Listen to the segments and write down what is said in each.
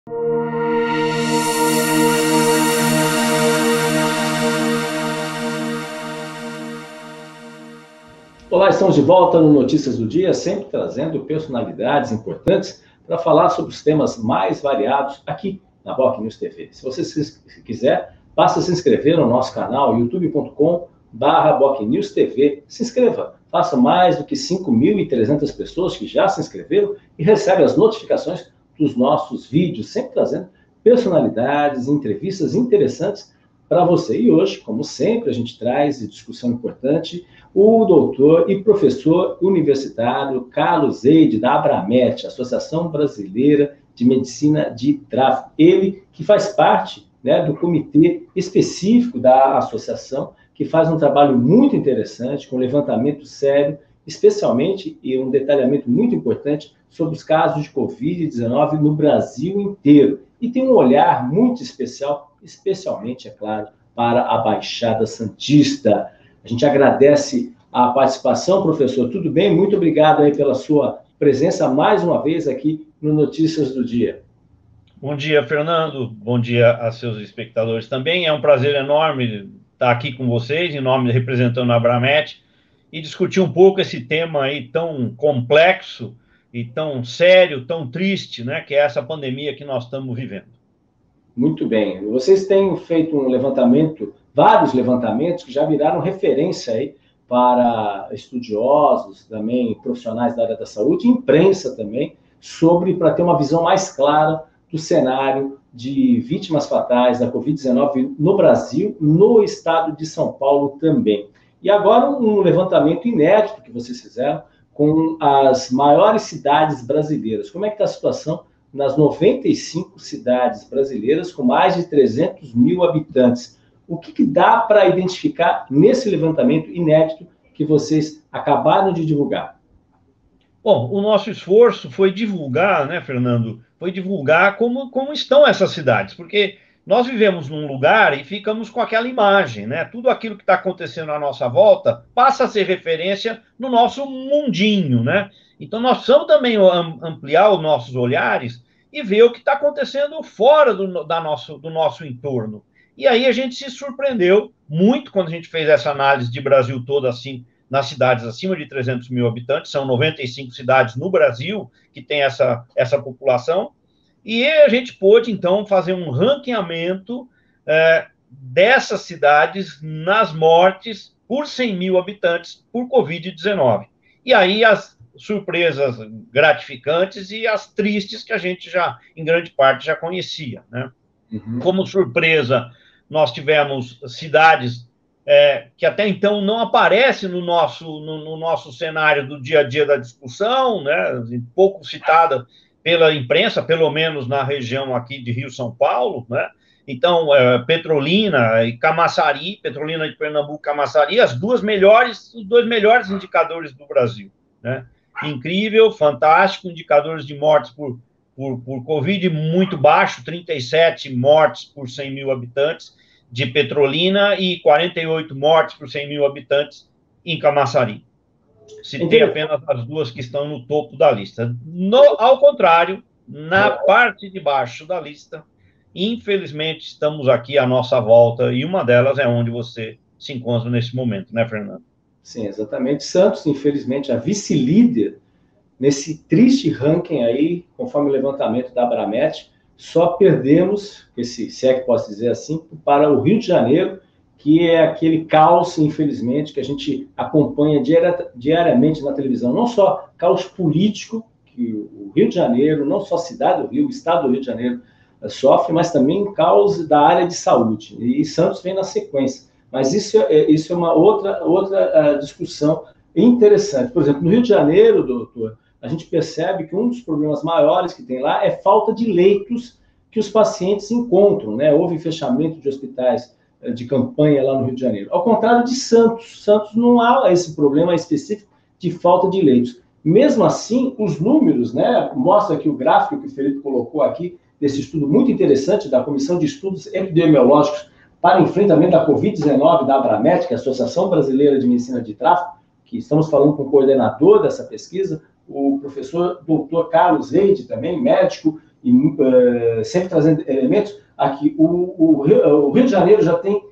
Olá, estamos de volta no Notícias do Dia, sempre trazendo personalidades importantes para falar sobre os temas mais variados aqui na Boc News TV. Se você quiser, basta se inscrever no nosso canal youtube.com/Boc News TV. Se inscreva, faça mais do que 5.300 pessoas que já se inscreveram e recebem as notificações dos nossos vídeos, sempre trazendo personalidades, entrevistas interessantes para você. E hoje, como sempre, a gente traz discussão importante o doutor e professor universitário Carlos Eide, da Abramet, Associação Brasileira de Medicina de Tráfego. Ele que faz parte, do comitê específico da associação, que faz um trabalho muito interessante, com levantamento sério, especialmente, e um detalhamento muito importante, sobre os casos de Covid-19 no Brasil inteiro. E tem um olhar muito especial, especialmente, é claro, para a Baixada Santista. A gente agradece a participação, professor. Tudo bem? Muito obrigado aí pela sua presença mais uma vez aqui no Notícias do Dia. Bom dia, Fernando. Bom dia a seus espectadores também. É um prazer enorme estar aqui com vocês, representando a Abramet, e discutir um pouco esse tema aí tão complexo e tão sério, tão triste, que é essa pandemia que nós estamos vivendo. Muito bem. Vocês têm feito um levantamento, vários levantamentos que já viraram referência aí para estudiosos, também profissionais da área da saúde, e imprensa também, para ter uma visão mais clara do cenário de vítimas fatais da Covid-19 no Brasil, no estado de São Paulo também. E agora um levantamento inédito que vocês fizeram com as maiores cidades brasileiras. Como é que está a situação nas 95 cidades brasileiras com mais de 300 mil habitantes? O que dá para identificar nesse levantamento inédito que vocês acabaram de divulgar? Bom, o nosso esforço foi divulgar, Fernando? Foi divulgar como estão essas cidades, porque nós vivemos num lugar e ficamos com aquela imagem, Tudo aquilo que está acontecendo à nossa volta passa a ser referência no nosso mundinho, Então, nós precisamos também ampliar os nossos olhares e ver o que está acontecendo fora do nosso entorno. E aí a gente se surpreendeu muito quando a gente fez essa análise de Brasil todo, assim, nas cidades acima de 300 mil habitantes. São 95 cidades no Brasil que tem essa população. E a gente pôde, então, fazer um ranqueamento dessas cidades nas mortes por 100 mil habitantes por Covid-19. E aí as surpresas gratificantes e as tristes que a gente já, em grande parte, já conhecia, Uhum. Como surpresa, nós tivemos cidades que até então não aparecem no nosso cenário do dia a dia da discussão, pouco citada pela imprensa, pelo menos na região aqui de Rio-São Paulo, Então, Petrolina e Camaçari, Petrolina de Pernambuco, Camaçari, os dois melhores indicadores do Brasil, Incrível, fantástico, indicadores de mortes por Covid muito baixo, 37 mortes por 100 mil habitantes de Petrolina e 48 mortes por 100 mil habitantes em Camaçari. Citei apenas as duas que estão no topo da lista. Ao contrário, na parte de baixo da lista, infelizmente, estamos aqui à nossa volta, e uma delas é onde você se encontra nesse momento, Fernando? Sim, exatamente. Santos, infelizmente, a vice-líder nesse triste ranking aí, conforme o levantamento da Abramet, só perdemos, se é que posso dizer assim, para o Rio de Janeiro, que é aquele caos, infelizmente, que a gente acompanha diariamente na televisão. Não só caos político, que o Rio de Janeiro, não só a cidade do Rio, o estado do Rio de Janeiro sofre, mas também caos da área de saúde. E Santos vem na sequência. Mas isso é uma outra discussão interessante. Por exemplo, no Rio de Janeiro, doutor, a gente percebe que um dos problemas maiores que tem lá é falta de leitos que os pacientes encontram, Houve fechamento de hospitais de campanha lá no Rio de Janeiro. Ao contrário de Santos. Santos não há esse problema específico de falta de leitos. Mesmo assim, os números, mostra aqui o gráfico que o Felipe colocou aqui, desse estudo muito interessante da Comissão de Estudos Epidemiológicos para o Enfrentamento da Covid-19 da Abramet, que é a Associação Brasileira de Medicina de Tráfego, que estamos falando com o coordenador dessa pesquisa, o professor Dr. Carlos Eide, também médico sempre trazendo elementos, aqui o Rio de Janeiro já tem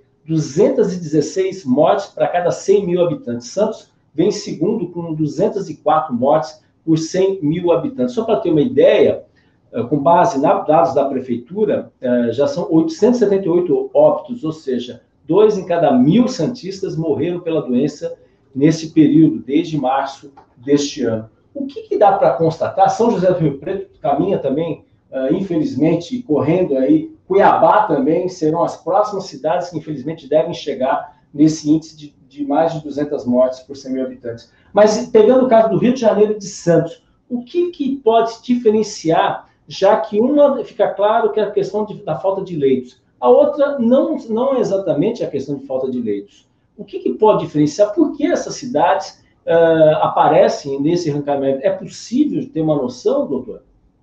216 mortes para cada 100 mil habitantes. Santos vem em segundo com 204 mortes por 100 mil habitantes. Só para ter uma ideia, com base em dados da prefeitura, já são 878 óbitos, ou seja, 2 em cada 1.000 santistas morreram pela doença nesse período, desde março deste ano. O que dá para constatar? São José do Rio Preto caminha também, infelizmente, correndo aí. Cuiabá também serão as próximas cidades que, infelizmente, devem chegar nesse índice de mais de 200 mortes por 100 mil habitantes. Mas, pegando o caso do Rio de Janeiro e de Santos, o que pode diferenciar, já que uma fica claro que é a questão da falta de leitos, a outra não é exatamente a questão de falta de leitos. O que pode diferenciar? Por que essas cidades aparecem nesse ranqueamento? É possível ter uma noção, doutor?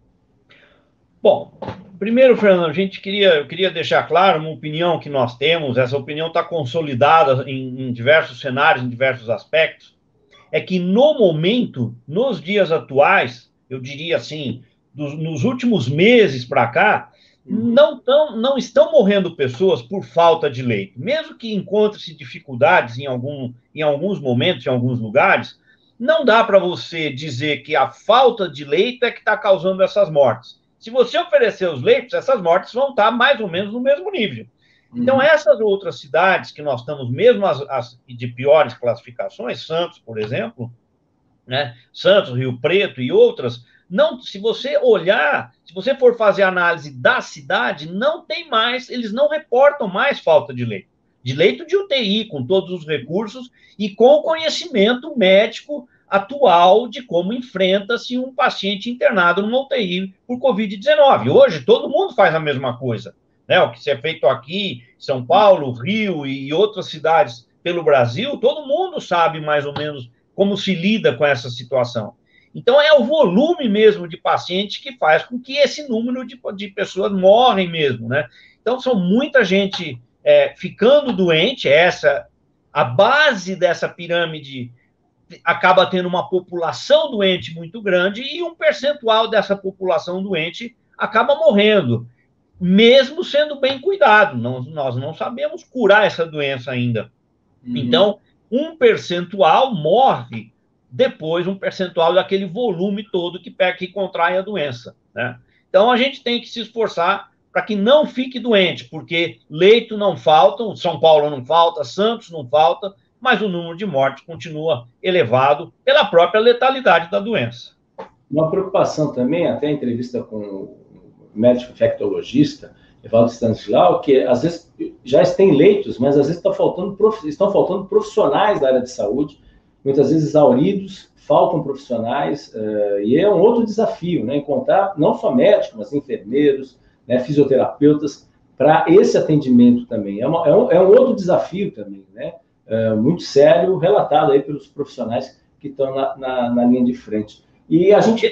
Bom, primeiro, Fernando, eu queria deixar claro uma opinião que nós temos, essa opinião está consolidada em diversos cenários, em diversos aspectos, é que no momento, nos dias atuais, eu diria assim, nos últimos meses para cá, não estão morrendo pessoas por falta de leito. Mesmo que encontre-se dificuldades em alguns momentos, em alguns lugares, não dá para você dizer que a falta de leito é que está causando essas mortes. Se você oferecer os leitos, essas mortes vão estar mais ou menos no mesmo nível. Então, essas outras cidades que nós estamos, mesmo as de piores classificações, Santos, por exemplo, né? Santos, Rio Preto e outras, não, se você olhar, se você for fazer análise da cidade, não tem mais, eles não reportam mais falta de leito de UTI, com todos os recursos e com o conhecimento médico atual de como enfrenta-se um paciente internado numa UTI por Covid-19. Hoje, todo mundo faz a mesma coisa, né? O que se é feito aqui, São Paulo, Rio e outras cidades pelo Brasil, todo mundo sabe mais ou menos como se lida com essa situação. Então, é o volume mesmo de pacientes que faz com que esse número de pessoas morrem mesmo, né? Então, são muita gente ficando doente, a base dessa pirâmide acaba tendo uma população doente muito grande e um percentual dessa população doente acaba morrendo, mesmo sendo bem cuidado. Nós não sabemos curar essa doença ainda. Então, um percentual morre depois, um percentual daquele volume todo que contrai a doença, né? Então, a gente tem que se esforçar para que não fique doente, porque leito não faltam, São Paulo não falta, Santos não falta, mas o número de mortes continua elevado pela própria letalidade da doença. Uma preocupação também, até a entrevista com o médico infectologista, Evaldo Stanislau, que às vezes já tem leitos, mas às vezes estão faltando profissionais da área de saúde, muitas vezes exauridos, faltam profissionais, e é um outro desafio, né? Encontrar não só médicos, mas enfermeiros, né, fisioterapeutas, para esse atendimento também. É um outro desafio também, né? Muito sério, relatado aí pelos profissionais que estão na linha de frente. E a gente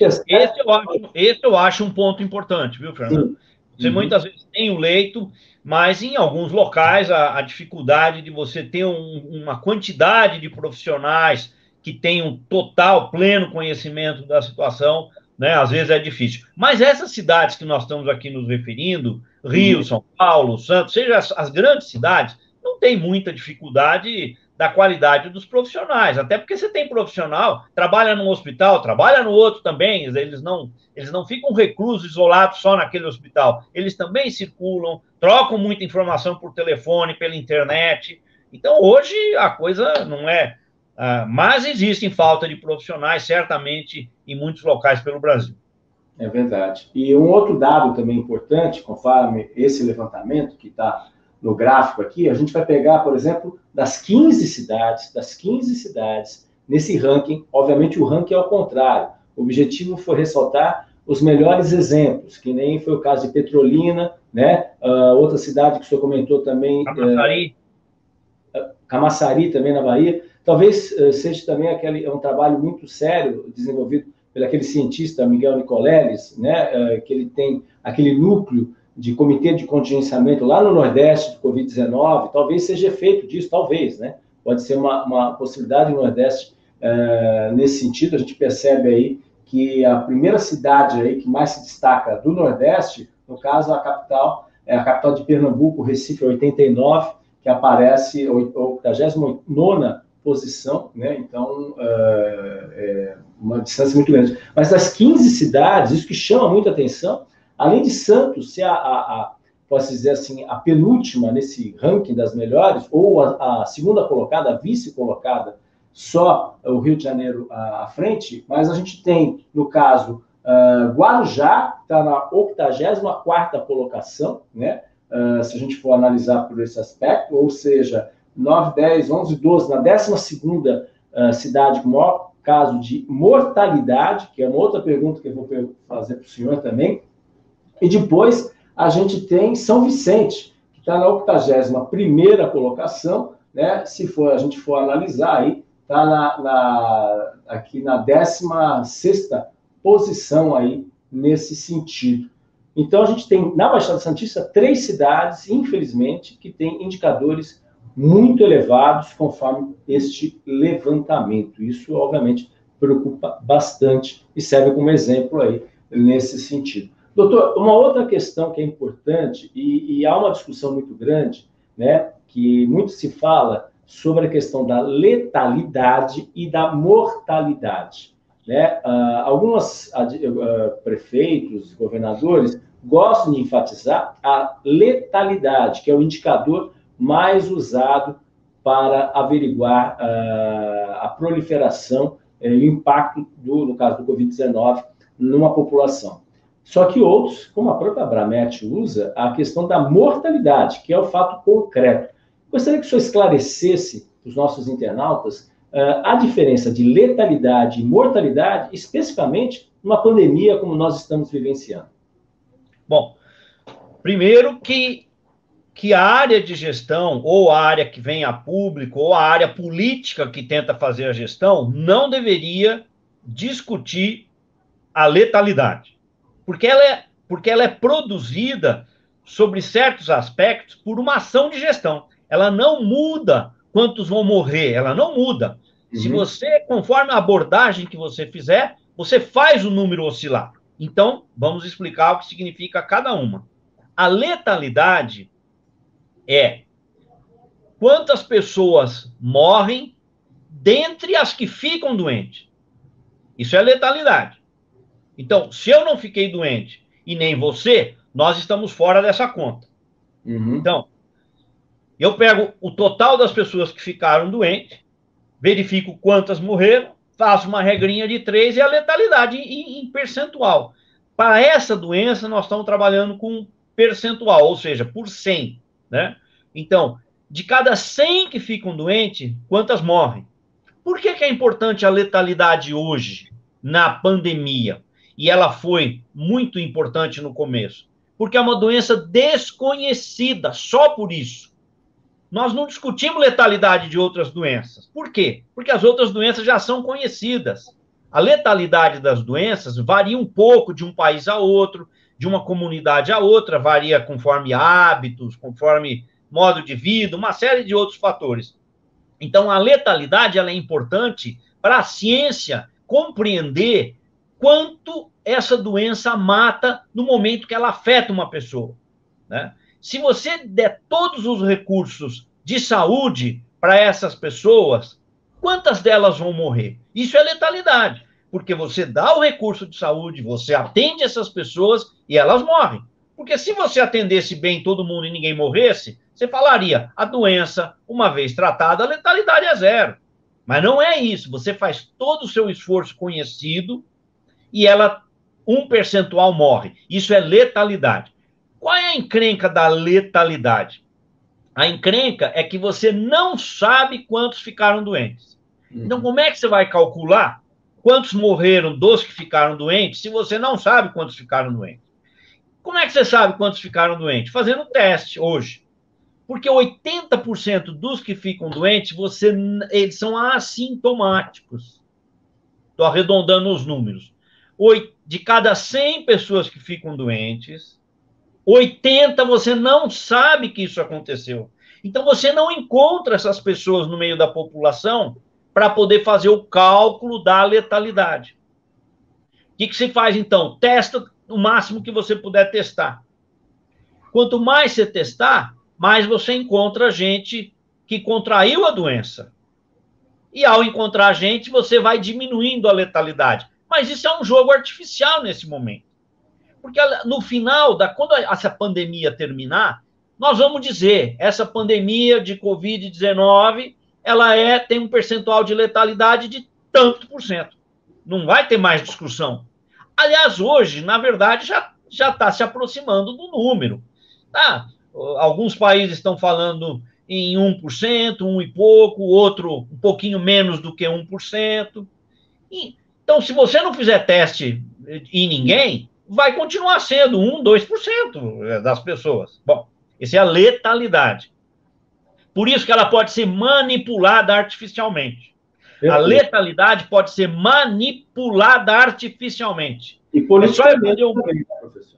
esse eu acho um ponto importante, viu, Fernando? Sim. Você muitas vezes tem o leito, mas em alguns locais a dificuldade de você ter uma quantidade de profissionais que tenham total, pleno conhecimento da situação, né? Às vezes é difícil. Mas essas cidades que nós estamos aqui nos referindo, Rio, São Paulo, Santos, seja as grandes cidades, não tem muita dificuldade da qualidade dos profissionais, até porque você tem profissional, trabalha num hospital, trabalha no outro também, eles não ficam reclusos, isolados só naquele hospital, eles também circulam, trocam muita informação por telefone, pela internet. Então, hoje, a coisa não é... mas existe falta de profissionais, certamente, em muitos locais pelo Brasil. É verdade. E um outro dado também importante, conforme esse levantamento que está no gráfico aqui, a gente vai pegar, por exemplo, das 15 cidades nesse ranking. Obviamente, o ranking é ao contrário. O objetivo foi ressaltar os melhores exemplos, que nem foi o caso de Petrolina, né? Outra cidade que o senhor comentou também... Camaçari, também na Bahia. Talvez seja também um trabalho muito sério desenvolvido pelo aquele cientista Miguel Nicoleles, né? Que ele tem aquele núcleo de comitê de contingenciamento lá no Nordeste do Covid-19, talvez seja efeito disso, talvez, né? Pode ser uma possibilidade no Nordeste nesse sentido. A gente percebe aí que a primeira cidade aí que mais se destaca do Nordeste, no caso, a capital, é a capital de Pernambuco, Recife, 89, que aparece 89ª posição, né? Então, é uma distância muito grande. Mas das 15 cidades, isso que chama muita atenção, além de Santos ser posso dizer assim, a penúltima nesse ranking das melhores, ou a segunda colocada, a vice-colocada, só o Rio de Janeiro à frente, mas a gente tem, no caso, Guarujá, que está na 84ª colocação, né? Se a gente for analisar por esse aspecto, ou seja, 9, 10, 11, 12, na 12ª cidade com maior caso de mortalidade, que é uma outra pergunta que eu vou fazer para o senhor também. E depois a gente tem São Vicente, que está na 81ª colocação, né? Se a gente for analisar aí, está aqui na 16ª posição aí nesse sentido. Então a gente tem na Baixada Santista 3 cidades, infelizmente, que têm indicadores muito elevados conforme este levantamento. Isso, obviamente, preocupa bastante e serve como exemplo aí nesse sentido. Doutor, uma outra questão que é importante, e há uma discussão muito grande, né, que muito se fala sobre a questão da letalidade e da mortalidade. Né? Alguns prefeitos, governadores, gostam de enfatizar a letalidade, que é o indicador mais usado para averiguar a proliferação e o impacto, no caso do Covid-19, numa população. Só que outros, como a própria Abramet usa, a questão da mortalidade, que é o fato concreto. Gostaria que o senhor esclarecesse para os nossos internautas a diferença de letalidade e mortalidade, especificamente numa pandemia como nós estamos vivenciando. Bom, primeiro que a área de gestão, ou a área que vem a público, ou a área política que tenta fazer a gestão, não deveria discutir a letalidade. Porque ela é produzida sobre certos aspectos por uma ação de gestão. Ela não muda quantos vão morrer, ela não muda. Uhum. Se você, conforme a abordagem que você fizer, você faz o número oscilar. Então, vamos explicar o que significa cada uma. A letalidade é quantas pessoas morrem dentre as que ficam doentes. Isso é letalidade. Então, se eu não fiquei doente e nem você, nós estamos fora dessa conta. Uhum. Então, eu pego o total das pessoas que ficaram doentes, verifico quantas morreram, faço uma regrinha de 3 e a letalidade em percentual. Para essa doença, nós estamos trabalhando com percentual, ou seja, por 100, né? Então, de cada 100 que ficam doentes, quantas morrem? Por que é importante a letalidade hoje, na pandemia? E ela foi muito importante no começo. Porque é uma doença desconhecida, só por isso. Nós não discutimos letalidade de outras doenças. Por quê? Porque as outras doenças já são conhecidas. A letalidade das doenças varia um pouco de um país a outro, de uma comunidade a outra, varia conforme hábitos, conforme modo de vida, uma série de outros fatores. Então, a letalidade ela é importante para a ciência compreender quanto essa doença mata no momento que ela afeta uma pessoa, né? Se você der todos os recursos de saúde para essas pessoas, quantas delas vão morrer? Isso é letalidade, porque você dá o recurso de saúde, você atende essas pessoas e elas morrem. Porque se você atendesse bem todo mundo e ninguém morresse, você falaria, a doença, uma vez tratada, a letalidade é 0. Mas não é isso, você faz todo o seu esforço conhecido e um percentual morre. Isso é letalidade. Qual é a encrenca da letalidade? A encrenca é que você não sabe quantos ficaram doentes. Então, como é que você vai calcular quantos morreram dos que ficaram doentes se você não sabe quantos ficaram doentes? Como é que você sabe quantos ficaram doentes? Fazendo teste hoje. Porque 80% dos que ficam doentes, eles são assintomáticos. Estou arredondando os números. De cada 100 pessoas que ficam doentes, 80 você não sabe que isso aconteceu. Então você não encontra essas pessoas no meio da população para poder fazer o cálculo da letalidade. que se faz, então? Testa o máximo que você puder testar. Quanto mais você testar, mais você encontra gente que contraiu a doença. E ao encontrar gente, você vai diminuindo a letalidade. Mas isso é um jogo artificial nesse momento. Porque no final, quando essa pandemia terminar, nós vamos dizer, essa pandemia de Covid-19, ela tem um percentual de letalidade de tanto por cento. Não vai ter mais discussão. Aliás, hoje, na verdade, já está se aproximando do número. Tá? Alguns países estão falando em 1%, 1 e pouco, outro um pouquinho menos do que 1%. Então, se você não fizer teste em ninguém, vai continuar sendo 1, 2% das pessoas. Bom, essa é a letalidade. Por isso que ela pode ser manipulada artificialmente. A letalidade pode ser manipulada artificialmente. E politicamente também, professor.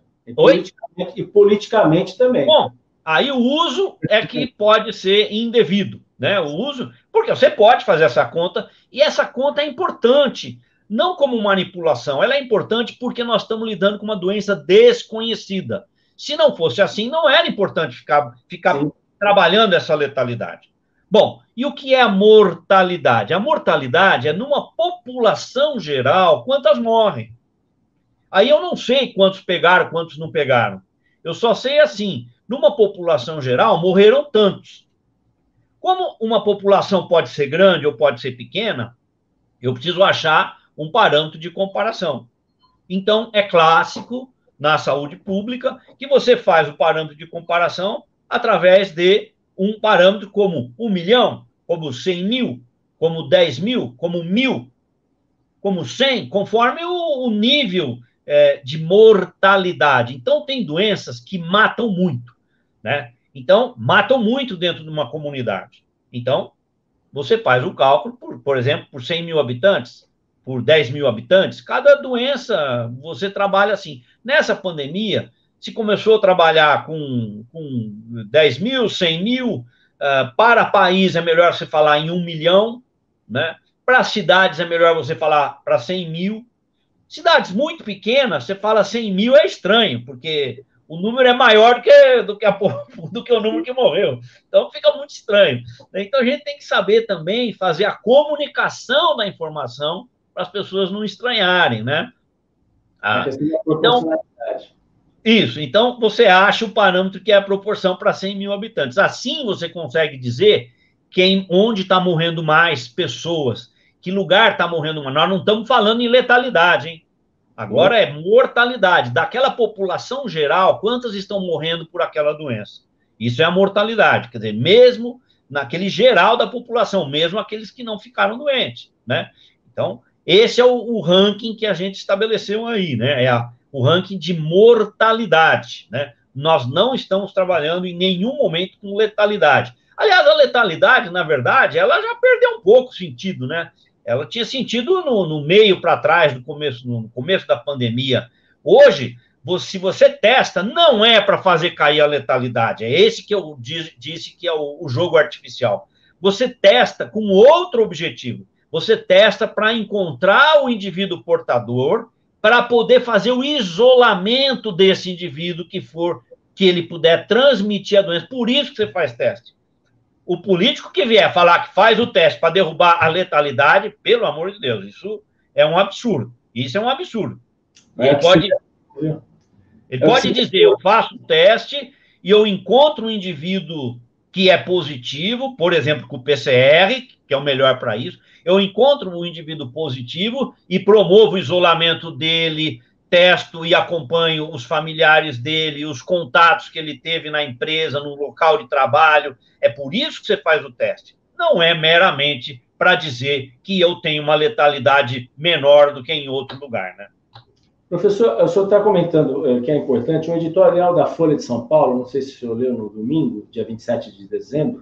E politicamente também. Bom, aí o uso é que pode ser indevido, né? O uso, porque você pode fazer essa conta, e essa conta é importante, não como manipulação, ela é importante porque nós estamos lidando com uma doença desconhecida. Se não fosse assim, não era importante ficar trabalhando essa letalidade. Bom, e o que é a mortalidade? A mortalidade é numa população geral, quantas morrem. Aí eu não sei quantos pegaram, quantos não pegaram. Eu só sei assim, numa população geral, morreram tantos. Como uma população pode ser grande ou pode ser pequena, eu preciso achar um parâmetro de comparação. Então, é clássico na saúde pública que você faz o parâmetro de comparação através de um parâmetro como 1 milhão, como 100 mil, como 10 mil, como 1.000, como 100, conforme o nível de mortalidade. Então, tem doenças que matam muito, né? Então, matam muito dentro de uma comunidade. Então, você faz o cálculo, por exemplo, por 100 mil habitantes, por 10 mil habitantes, cada doença você trabalha assim. Nessa pandemia, se começou a trabalhar com 10 mil, 100 mil, para país é melhor você falar em 1 milhão, né? Para cidades é melhor você falar para 100 mil. Cidades muito pequenas, você fala 100 mil é estranho, porque o número é maior do que o número que morreu. Então, fica muito estranho. Então, a gente tem que saber também fazer a comunicação da informação para as pessoas não estranharem, né? Então, você acha o parâmetro que é a proporção para 100 mil habitantes. Assim, você consegue dizer onde está morrendo mais pessoas, que lugar está morrendo mais. Nós não estamos falando em letalidade, hein? Agora é mortalidade. Daquela população geral, quantas estão morrendo por aquela doença? Isso é a mortalidade. Quer dizer, mesmo naquele geral da população, mesmo aqueles que não ficaram doentes, né? Então, esse é o ranking que a gente estabeleceu aí, né? O ranking de mortalidade, né? Nós não estamos trabalhando em nenhum momento com letalidade. Aliás, a letalidade, na verdade, ela já perdeu um pouco o sentido, né? Ela tinha sentido no meio para trás, no começo da pandemia. Hoje, se você testa, não é para fazer cair a letalidade. É esse que eu disse que é o jogo artificial. Você testa com outro objetivo. Você testa para encontrar o indivíduo portador, para poder fazer o isolamento desse indivíduo que ele puder transmitir a doença. Por isso que você faz teste. O político que vier falar que faz o teste para derrubar a letalidade, pelo amor de Deus, isso é um absurdo. Isso é um absurdo. Ele pode dizer, eu faço o teste e eu encontro um indivíduo que é positivo, por exemplo, com o PCR, que é o melhor para isso, eu encontro um indivíduo positivo e promovo o isolamento dele, testo e acompanho os familiares dele, os contatos que ele teve na empresa, no local de trabalho. É por isso que você faz o teste. Não é meramente para dizer que eu tenho uma letalidade menor do que em outro lugar, né? Professor, o senhor está comentando que é importante, um editorial da Folha de São Paulo, não sei se o senhor leu no domingo, dia 27 de dezembro,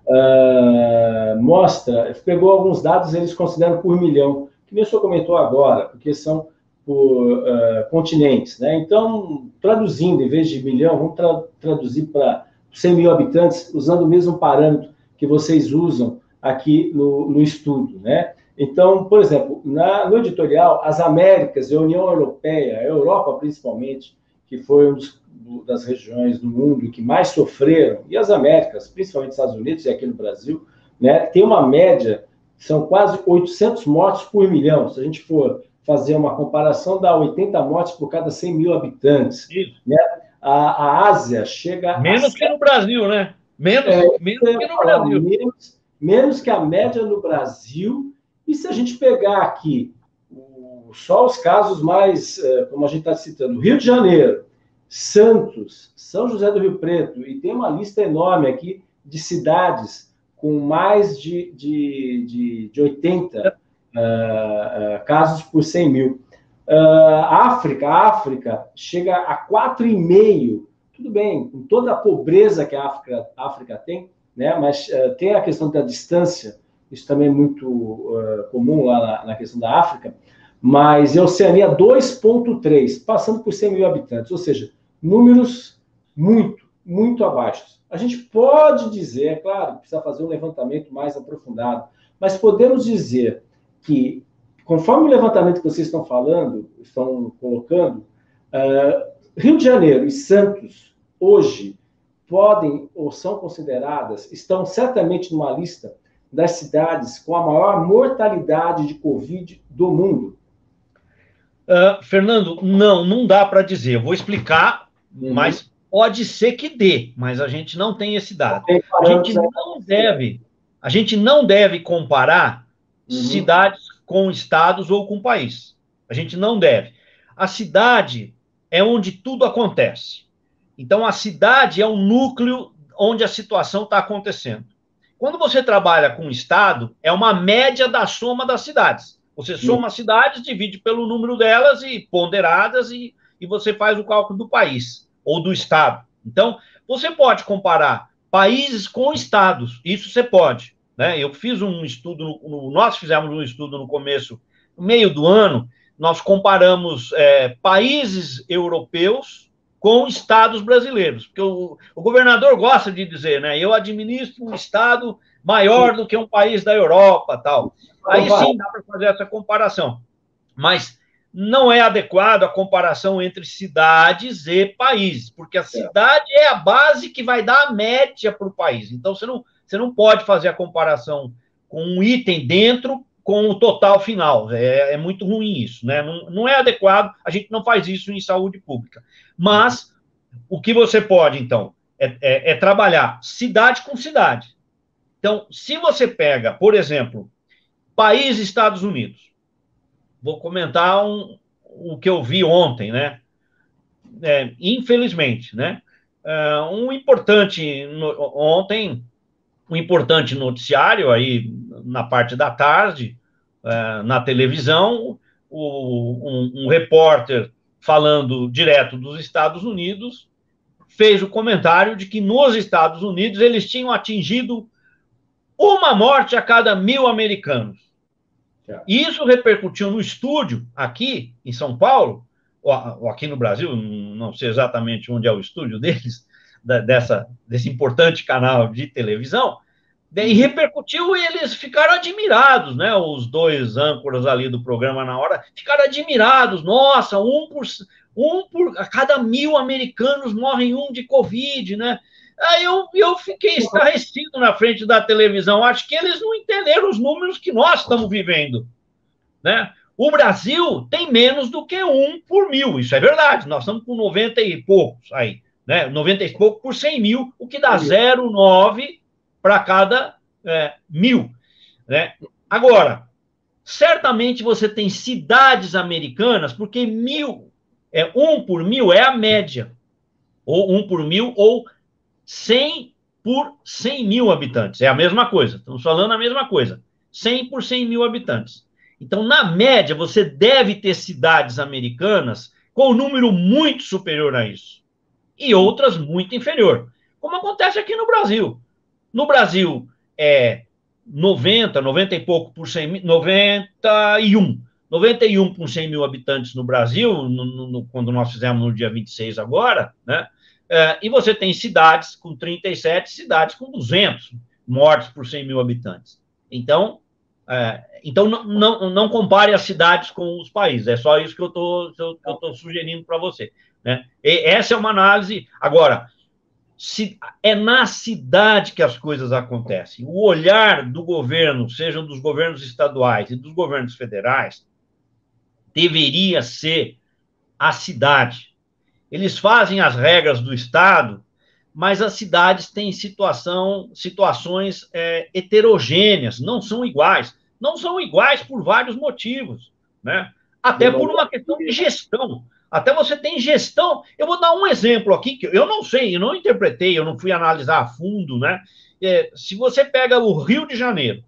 pegou alguns dados, eles consideram por milhão, que nem o senhor comentou agora, porque são por continentes, né? Então, traduzindo, em vez de milhão, vamos traduzir para 100 mil habitantes, usando o mesmo parâmetro que vocês usam aqui no estudo, né? Então, por exemplo, no editorial, as Américas, a União Europeia, a Europa principalmente, que foi das regiões do mundo que mais sofreram, e as Américas, principalmente os Estados Unidos e aqui no Brasil, né, tem uma média, são quase 800 mortos por milhão. Se a gente for fazer uma comparação, dá 80 mortes por cada 100 mil habitantes. Né? A Ásia chega menos que no Brasil, né? Menos que no Brasil. Menos que a média no Brasil. E se a gente pegar aqui só os casos mais, como a gente está citando, Rio de Janeiro, Santos, São José do Rio Preto, e tem uma lista enorme aqui de cidades com mais de 80 casos por 100 mil. A África chega a 4,5. Tudo bem, com toda a pobreza que a África tem, né? Mas tem a questão da distância, isso também é muito comum lá na questão da África, mas a Oceania 2,3, passando por 100 mil habitantes, ou seja, números muito, muito abaixo. A gente pode dizer, é claro, precisa fazer um levantamento mais aprofundado, mas podemos dizer que, conforme o levantamento que vocês estão falando, estão colocando, Rio de Janeiro e Santos, hoje, podem ou são consideradas, estão certamente numa lista das cidades com a maior mortalidade de Covid do mundo. Fernando, não dá para dizer. Eu vou explicar, mas pode ser que dê, mas a gente não tem esse dado. A gente não deve comparar cidades com estados ou com país. A gente não deve. A cidade é onde tudo acontece. Então, a cidade é o núcleo onde a situação está acontecendo. Quando você trabalha com o estado, é uma média da soma das cidades. Você soma as cidades, divide pelo número delas e ponderadas e você faz o cálculo do país ou do estado. Então, você pode comparar países com estados. Isso você pode. Né? Eu fiz um estudo, nós fizemos um estudo no começo, no meio do ano, nós comparamos países europeus com estados brasileiros. Porque o governador gosta de dizer, né? Eu administro um estado maior do que um país da Europa, tal. Aí sim dá para fazer essa comparação. Mas não é adequado a comparação entre cidades e países, porque a cidade é a base que vai dar a média para o país. Então, você não pode fazer a comparação com um item dentro com o total final. É muito ruim isso, né? Não é adequado, a gente não faz isso em saúde pública. Mas o que você pode, então, é trabalhar cidade com cidade. Então, se você pega, por exemplo, país Estados Unidos, vou comentar o que eu vi ontem, né? Infelizmente, né? Ontem, um importante noticiário aí na parte da tarde, na televisão, um repórter falando direto dos Estados Unidos fez o comentário de que nos Estados Unidos eles tinham atingido uma morte a cada 1.000 americanos. E isso repercutiu no estúdio aqui em São Paulo, ou aqui no Brasil, não sei exatamente onde é o estúdio deles, desse importante canal de televisão, e repercutiu e eles ficaram admirados, né? Os dois âncoras ali do programa na hora ficaram admirados. Nossa, a cada 1.000 americanos morrem de Covid, né? Aí eu fiquei estarrecido na frente da televisão. Acho que eles não entenderam os números que nós estamos vivendo, né? O Brasil tem menos do que 1 por 1.000, isso é verdade. Nós estamos com 90 e poucos aí, né? 90 e pouco por 100 mil, o que dá 0,9 para cada 1.000. Né? Agora, certamente você tem cidades americanas, porque 1 por 1.000 é a média, ou 1 por 1.000, ou 100 por 100 mil habitantes. É a mesma coisa, estamos falando a mesma coisa. 100 por 100 mil habitantes. Então, na média, você deve ter cidades americanas com um número muito superior a isso. E outras muito inferior. Como acontece aqui no Brasil. No Brasil, 90 e pouco por 100 mil, 91 por 100 mil habitantes no Brasil, quando nós fizemos no dia 26 agora, né? E você tem cidades com 37, cidades com 200 mortes por 100 mil habitantes. Então, Então, não compare as cidades com os países. É só isso que eu estou sugerindo para você. Né? Essa é uma análise. Agora, é na cidade que as coisas acontecem. O olhar do governo, sejam dos governos estaduais e dos governos federais, deveria ser a cidade. Eles fazem as regras do Estado, mas as cidades têm situações heterogêneas, não são iguais. Não são iguais por vários motivos, né? Até por uma questão de gestão. Até você tem gestão. Eu vou dar um exemplo aqui, que eu não sei, eu não interpretei, eu não fui analisar a fundo, né? Se você pega o Rio de Janeiro,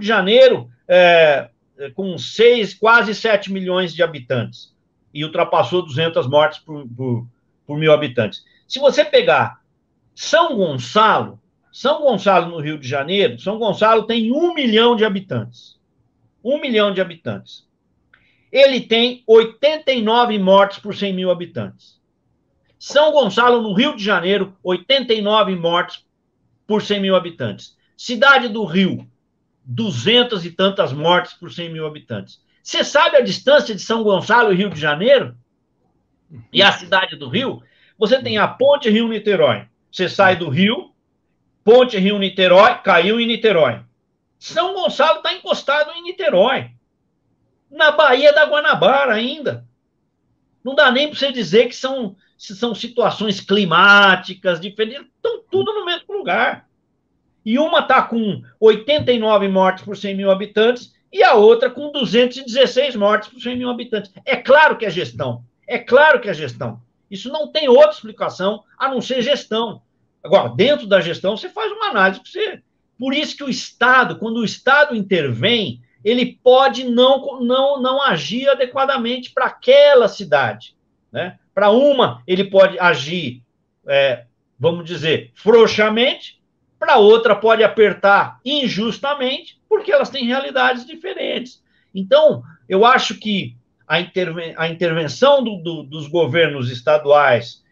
com quase 7 milhões de habitantes, e ultrapassou 200 mortes por 1.000 habitantes. Se você pegar São Gonçalo no Rio de Janeiro, São Gonçalo tem 1 milhão de habitantes. 1 milhão de habitantes. Ele tem 89 mortes por 100 mil habitantes. São Gonçalo, no Rio de Janeiro, 89 mortes por 100 mil habitantes. Cidade do Rio, 200 e tantas mortes por 100 mil habitantes. Você sabe a distância de São Gonçalo e Rio de Janeiro? E a cidade do Rio? Você tem a Ponte Rio-Niterói. Você sai do Rio, Ponte Rio-Niterói, caiu em Niterói. São Gonçalo está encostado em Niterói. Na Baía da Guanabara ainda. Não dá nem para você dizer que são situações climáticas diferentes. Estão tudo no mesmo lugar. E uma está com 89 mortes por 100 mil habitantes e a outra com 216 mortes por 100 mil habitantes. É claro que é gestão. É claro que é gestão. Isso não tem outra explicação a não ser gestão. Agora, dentro da gestão, você faz uma análise. Por isso que o Estado, quando o Estado intervém, ele pode não agir adequadamente para aquela cidade. Né? Para uma, ele pode agir, vamos dizer, frouxamente, para outra pode apertar injustamente, porque elas têm realidades diferentes. Então, eu acho que a intervenção dos governos estaduais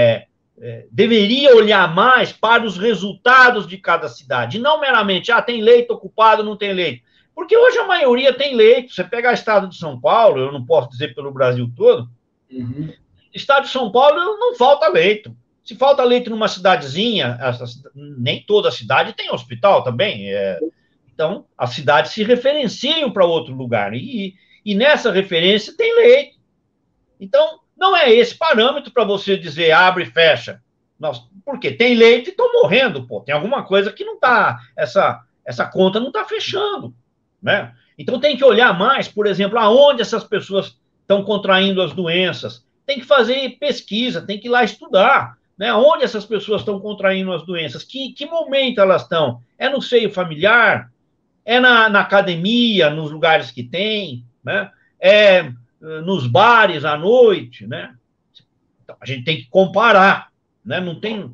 deveria olhar mais para os resultados de cada cidade, e não meramente, tem leito ocupado, não tem leito. Porque hoje a maioria tem leito. Você pega o estado de São Paulo, eu não posso dizer pelo Brasil todo, estado de São Paulo não falta leito. Se falta leito numa cidadezinha, nem toda cidade tem hospital também. Então, as cidades se referenciam para outro lugar. E nessa referência tem leito. Então, não é esse parâmetro para você dizer abre e fecha. Porque tem leito e estão morrendo. Pô. Tem alguma coisa que não está... Essa conta não está fechando. Né? Então, tem que olhar mais, por exemplo, aonde essas pessoas estão contraindo as doenças. Tem que fazer pesquisa, tem que ir lá estudar. Né? Onde essas pessoas estão contraindo as doenças? Que momento elas estão? É no seio familiar? É na academia, nos lugares que tem? Né? É nos bares à noite? Né? Então, a gente tem que comparar. Né? Não tem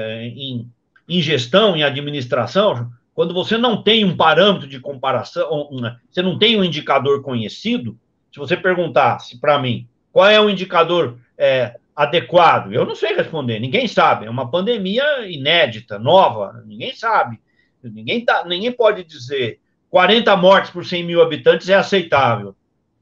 em gestão, em administração, quando você não tem um parâmetro de comparação, você não tem um indicador conhecido, se você perguntasse para mim qual é o indicador adequado, eu não sei responder, ninguém sabe, é uma pandemia inédita, nova, ninguém sabe, ninguém pode dizer 40 mortes por 100 mil habitantes é aceitável,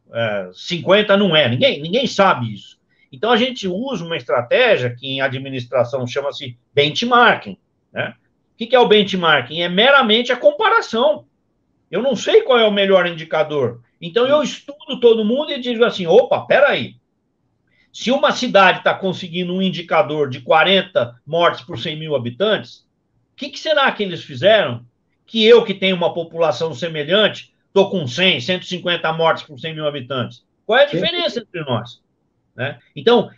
50 não é, ninguém sabe isso. Então a gente usa uma estratégia que em administração chama-se benchmarking, né? O que é o benchmarking? É meramente a comparação. Eu não sei qual é o melhor indicador. Então, eu estudo todo mundo e digo assim, opa, peraí. Se uma cidade está conseguindo um indicador de 40 mortes por 100 mil habitantes, o que será que eles fizeram? Que eu, que tenho uma população semelhante, estou com 100, 150 mortes por 100 mil habitantes. Qual é a diferença entre nós? Né? Então,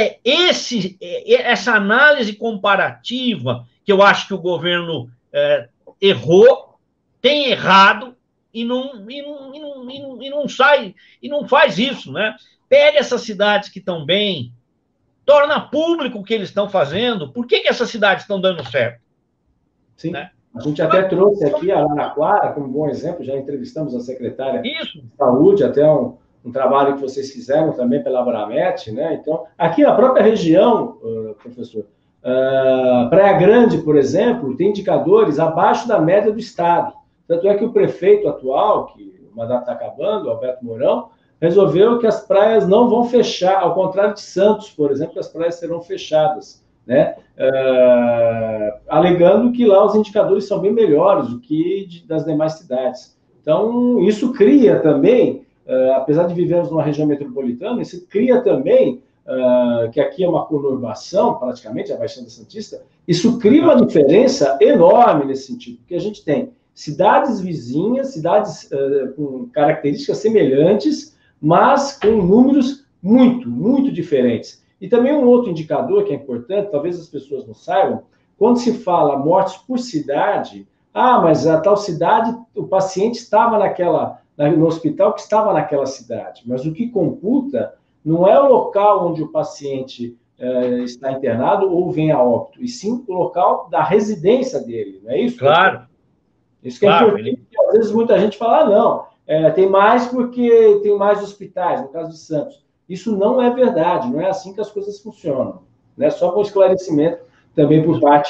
essa análise comparativa que eu acho que o governo errou, tem errado e não faz isso, né? Pega essas cidades que estão bem, torna público o que eles estão fazendo. Por que essas cidades estão dando certo? Sim. Né? A gente até trouxe aqui a Araraquara como um bom exemplo, já entrevistamos a secretária de Saúde, até um trabalho que vocês fizeram também pela Abramet, né? Então, aqui na própria região, professor, Praia Grande, por exemplo, tem indicadores abaixo da média do estado. Tanto é que o prefeito atual, que mandato está acabando, o Alberto Mourão, resolveu que as praias não vão fechar, ao contrário de Santos, por exemplo, as praias serão fechadas, né? Alegando que lá os indicadores são bem melhores do que das demais cidades. Então, isso cria também, apesar de vivermos numa região metropolitana, isso cria também, que aqui é uma conurbação, praticamente, a Baixada Santista, isso cria uma diferença enorme nesse sentido, porque a gente tem cidades vizinhas, cidades com características semelhantes, mas com números muito, muito diferentes. E também um outro indicador que é importante, talvez as pessoas não saibam, quando se fala mortes por cidade, mas a tal cidade, o paciente estava no hospital que estava naquela cidade, mas o que computa não é o local onde o paciente está internado ou vem a óbito, e sim o local da residência dele, não é isso? Claro. Isso que é importante, porque às vezes muita gente fala, não, tem mais porque tem mais hospitais, no caso de Santos. Isso não é verdade, não é assim que as coisas funcionam. Né? Só com esclarecimento também por parte,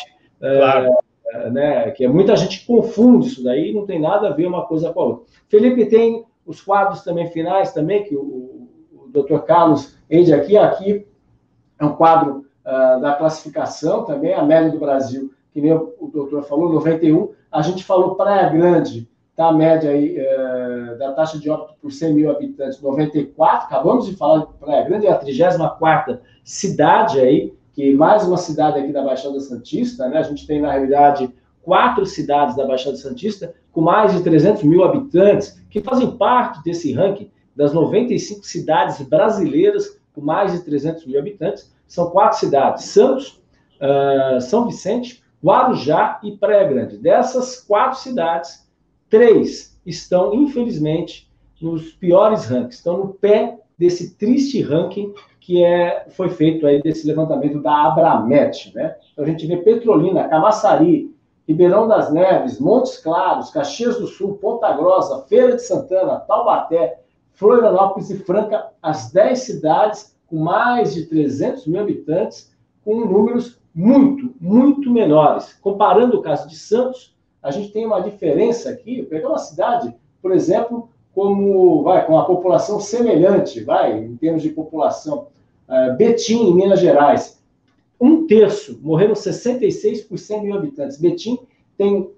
né, que muita gente confunde isso daí, não tem nada a ver uma coisa com a outra. Felipe, tem os quadros também finais, também, que o Dr. Carlos Eide aqui é um quadro da classificação também, a média do Brasil, que nem o doutor falou, 91, a gente falou Praia Grande, tá, a média aí da taxa de óbito por 100 mil habitantes, 94, acabamos de falar de Praia Grande, é a 34ª cidade aí, que mais uma cidade aqui da Baixada Santista, né? A gente tem, na realidade, 4 cidades da Baixada Santista com mais de 300 mil habitantes, que fazem parte desse ranking das 95 cidades brasileiras com mais de 300 mil habitantes. São 4 cidades, Santos, São Vicente, Guarujá e Praia Grande. Dessas 4 cidades, 3 estão, infelizmente, nos piores rankings, estão no pé desse triste ranking que foi feito aí desse levantamento da Abramet, né? Então a gente vê Petrolina, Camaçari, Ribeirão das Neves, Montes Claros, Caxias do Sul, Ponta Grossa, Feira de Santana, Taubaté, Florianópolis e Franca, as 10 cidades com mais de 300 mil habitantes, com números muito, muito menores. Comparando o caso de Santos, a gente tem uma diferença aqui, pegar uma cidade, por exemplo, com a população semelhante, em termos de população, Betim, em Minas Gerais, 1/3, morreram 66 por 100 mil habitantes. Betim tem